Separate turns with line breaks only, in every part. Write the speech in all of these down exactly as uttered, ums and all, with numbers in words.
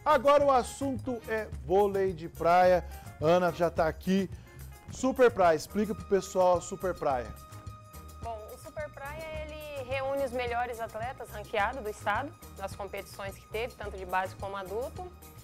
Agora o assunto é vôlei de praia. Ana já está aqui. Super Praia, explica pro pessoal Super Praia.
Bom, o Super Praia, ele reúne os melhores atletas ranqueados do estado, nas competições que teve, tanto de base como adulto.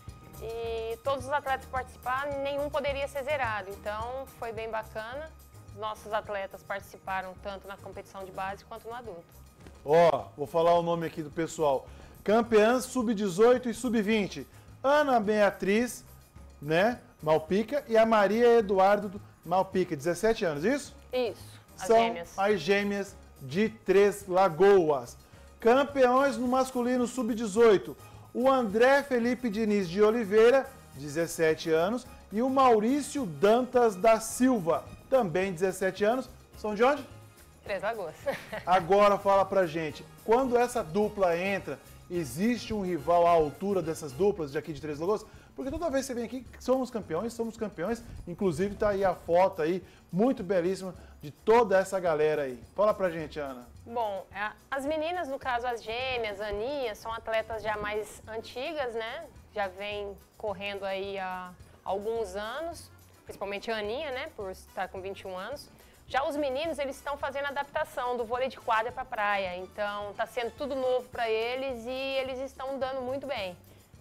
E todos os atletas que participaram, nenhum poderia ser zerado, então foi bem bacana. Os nossos atletas participaram tanto na competição de base quanto no adulto.
Ó, vou falar o nome aqui do pessoal. Campeãs sub dezoito e sub vinte. Ana Beatriz, né, Malpica, e a Maria Eduardo Malpica, dezessete anos, isso?
Isso, as
São
gêmeas.
as gêmeas de Três Lagoas. Campeões no masculino sub dezoito. O André Felipe Diniz de Oliveira, dezessete anos, e o Maurício Dantas da Silva, também dezessete anos. São de onde?
Três Lagoas.
Agora fala pra gente, quando essa dupla entra, existe um rival à altura dessas duplas de aqui de Três Lagoas? Porque toda vez que você vem aqui, somos campeões, somos campeões. Inclusive tá aí a foto aí, muito belíssima, de toda essa galera aí. Fala pra gente, Ana.
Bom, as meninas, no caso as gêmeas, a Aninha, são atletas já mais antigas, né? Já vem correndo aí há alguns anos, principalmente a Aninha, né? Por estar com vinte e um anos. Já os meninos, eles estão fazendo adaptação do vôlei de quadra para praia, então está sendo tudo novo para eles e eles estão dando muito bem.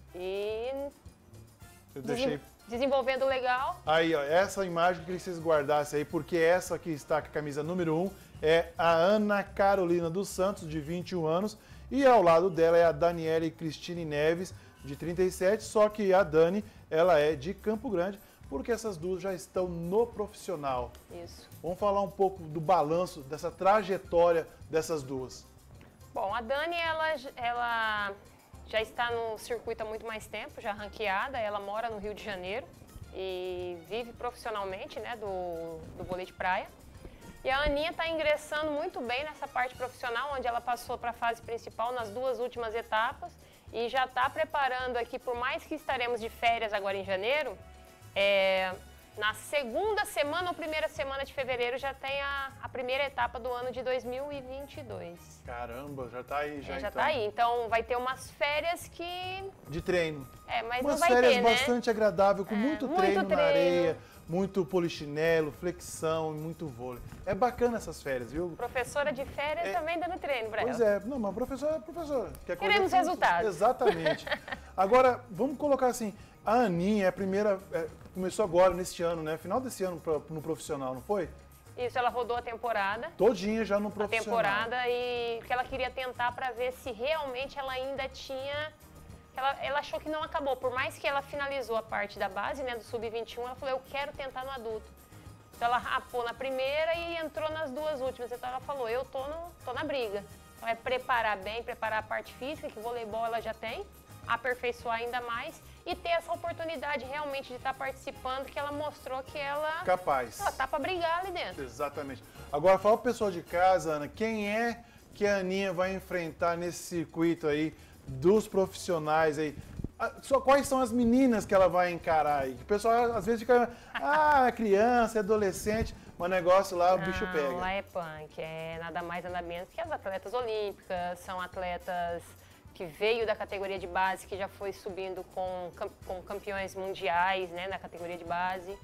E
Eu deixei...
desenvolvendo legal.
Aí, ó, essa imagem que vocês guardassem aí, porque essa que está com a camisa número um é a Ana Carolina dos Santos, de vinte e um anos, e ao lado dela é a Daniele Cristine Neves, de trinta e sete, só que a Dani, ela é de Campo Grande, porque essas duas já estão no profissional.
Isso.
Vamos falar um pouco do balanço, dessa trajetória dessas duas.
Bom, a Dani, ela, ela já está no circuito há muito mais tempo, já ranqueada, ela mora no Rio de Janeiro e vive profissionalmente, né, do, do vôlei de praia. E a Aninha está ingressando muito bem nessa parte profissional, onde ela passou para a fase principal nas duas últimas etapas e já está preparando aqui, por mais que estaremos de férias agora em janeiro, É, na segunda semana ou primeira semana de fevereiro já tem a, a primeira etapa do ano de dois mil e vinte e dois.
Caramba, já tá aí, já,
É, já
então.
tá aí, então vai ter umas férias que...
De treino.
É, mas
umas
não vai
férias
ter, né?
bastante agradável, com
É,
muito,
muito
treino, na
treino.
areia, muito polichinelo, flexão, muito vôlei. É bacana essas férias, viu?
Professora de férias
É.
também dando treino pra
Pois
ela.
é, não, mas professor é professor. Quer coisa
Queremos
que-
resultados.
Exatamente. Agora, vamos colocar assim, a Aninha é a primeira, é, começou agora, neste ano, né? Final desse ano pra- no profissional, não foi?
Isso, ela rodou a temporada.
Todinha já no
A
profissional.
temporada e que ela queria tentar para ver se realmente ela ainda tinha... Ela, ela achou que não acabou, por mais que ela finalizou a parte da base, né, do sub vinte e um, ela falou, eu quero tentar no adulto. Então ela rapou na primeira e entrou nas duas últimas, então ela falou, eu tô, no, tô na briga. Então é preparar bem, preparar a parte física, que voleibol ela já tem, aperfeiçoar ainda mais e ter essa oportunidade realmente de estar participando, que ela mostrou que ela...
Capaz.
Ela tá para brigar ali dentro.
Exatamente. Agora, fala pro pessoal de casa, Ana, quem é que a Aninha vai enfrentar nesse circuito aí dos profissionais aí? Ah, Só quais são as meninas que ela vai encarar aí? O pessoal às vezes fica, ah, criança, adolescente, mas o negócio lá o bicho
Não,
pega.
lá é punk, é nada mais nada menos que as atletas olímpicas, são atletas que veio da categoria de base, que já foi subindo com, cam- com campeões mundiais, né, na categoria de base,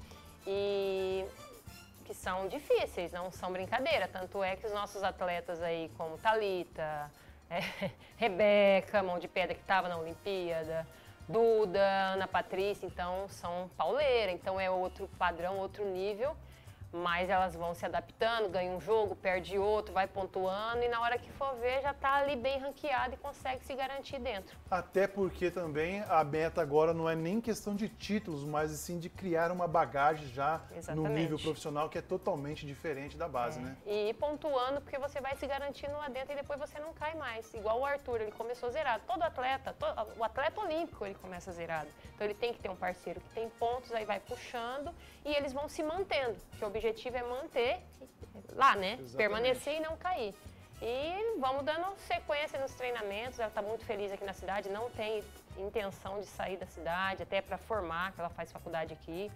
e que são difíceis, não são brincadeira, tanto é que os nossos atletas aí, como Thalita, é, Rebeca, mão de pedra que estava na Olimpíada, Duda, Ana Patrícia, então são pauleira, então é outro padrão, outro nível, mas elas vão se adaptando, ganha um jogo, perde outro, vai pontuando e na hora que for ver já está ali bem ranqueado e consegue se garantir dentro.
Até porque também a meta agora não é nem questão de títulos, mas sim de criar uma bagagem já no
Exatamente.
nível profissional que é totalmente diferente da base, né?
E ir pontuando, porque você vai se garantindo lá dentro e depois você não cai mais. Igual o Arthur, ele começou zerado. Todo atleta, todo, o atleta olímpico, ele começa zerado. Então ele tem que ter um parceiro que tem pontos, aí vai puxando e eles vão se mantendo. Que o objetivo é manter lá, né?
Exatamente.
Permanecer e não cair. E vamos dando sequência nos treinamentos. Ela está muito feliz aqui na cidade, não tem intenção de sair da cidade, até para formar, que ela faz faculdade aqui.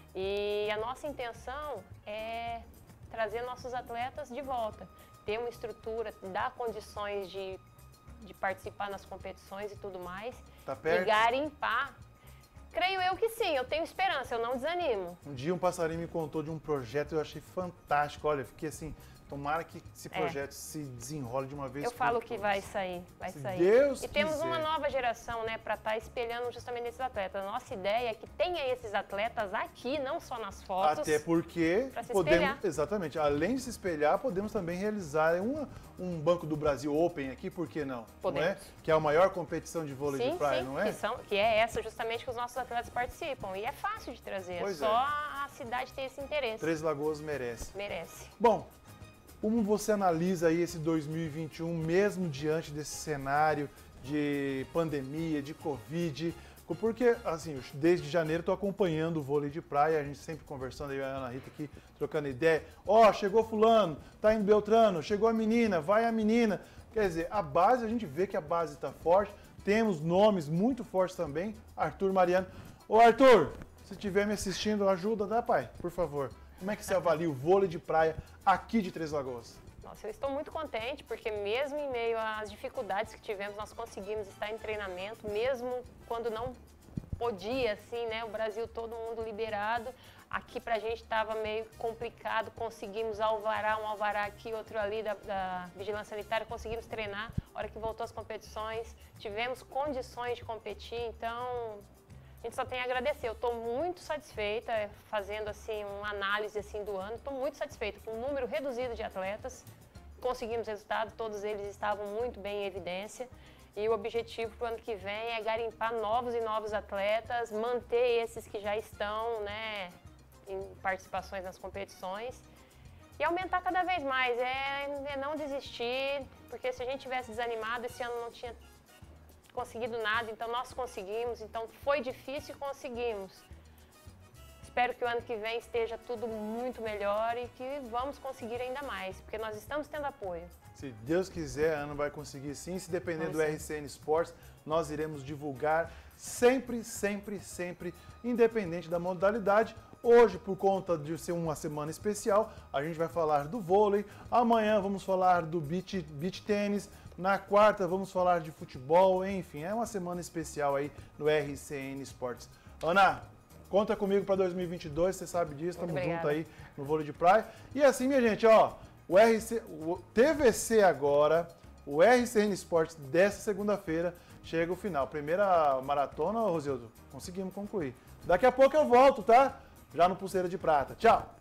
E a nossa intenção é trazer nossos atletas de volta, ter uma estrutura, dar condições de de participar nas competições e tudo mais.
Tá perto?
E garimpar. Creio eu que sim, eu tenho esperança, eu não desanimo.
Um dia um passarinho me contou de um projeto e eu achei fantástico. Olha, eu fiquei assim, tomara que esse projeto é. se desenrole de uma vez
Eu
por
falo
todas.
que vai sair, vai
Se
sair.
Deus
e temos
quiser.
uma nova geração, né, para estar tá espelhando justamente esses atletas. A nossa ideia é que tenha esses atletas aqui, não só nas fotos.
Até porque
pra se
podemos,
espelhar.
exatamente, além de se espelhar, podemos também realizar uma, um Banco do Brasil Open aqui, por que não?
Podemos.
Não é? Que é a maior competição de vôlei
sim,
de praia,
sim,
não é?
Que, são, que é essa justamente que os nossos atletas participam. E é fácil de trazer,
Pois
só
é.
a cidade tem esse interesse.
Três Lagoas merece.
Merece.
Bom, como você analisa aí esse dois mil e vinte e um, mesmo diante desse cenário de pandemia, de Covid? Porque, assim, desde janeiro estou acompanhando o vôlei de praia, a gente sempre conversando, aí a Ana Rita aqui, trocando ideia. Ó, oh, chegou fulano, tá indo Beltrano, chegou a menina, vai a menina. Quer dizer, a base, a gente vê que a base está forte, temos nomes muito fortes também, Arthur Mariano. Ô Arthur, se estiver me assistindo, ajuda, tá, pai? Por favor. Como é que você avalia o vôlei de praia aqui de Três Lagoas?
Nossa, eu estou muito contente, porque mesmo em meio às dificuldades que tivemos, nós conseguimos estar em treinamento, mesmo quando não podia, assim, né, o Brasil todo mundo liberado, aqui pra gente estava meio complicado, conseguimos alvará, um alvará aqui, outro ali da, da Vigilância Sanitária, conseguimos treinar, a hora que voltou as competições, tivemos condições de competir, então a gente só tem a agradecer. Eu estou muito satisfeita, fazendo assim uma análise assim do ano, estou muito satisfeita com um número reduzido de atletas, conseguimos resultado, todos eles estavam muito bem em evidência e o objetivo para o ano que vem é garimpar novos e novos atletas, manter esses que já estão, né, em participações nas competições e aumentar cada vez mais, é, é não desistir, porque se a gente tivesse desanimado, esse ano não tinha conseguido nada, então nós conseguimos, então foi difícil e conseguimos. Espero que o ano que vem esteja tudo muito melhor e que vamos conseguir ainda mais, porque nós estamos tendo apoio.
Se Deus quiser, a Ana vai conseguir sim. Se depender do R C N Sports, nós iremos divulgar sempre, sempre, sempre, independente da modalidade. Hoje, por conta de ser uma semana especial, a gente vai falar do vôlei. Amanhã vamos falar do beach, beach tênis. Na quarta vamos falar de futebol. Enfim, é uma semana especial aí no R C N Sports. Ana, conta comigo para dois mil e vinte e dois, você sabe disso, estamos juntos aí no vôlei de praia. E assim, minha gente, ó, o, R C, o T V C agora, o R C N Sports dessa segunda-feira, chega o final. Primeira maratona, Rosildo, conseguimos concluir. Daqui a pouco eu volto, tá? Já no Pulseira de Prata. Tchau!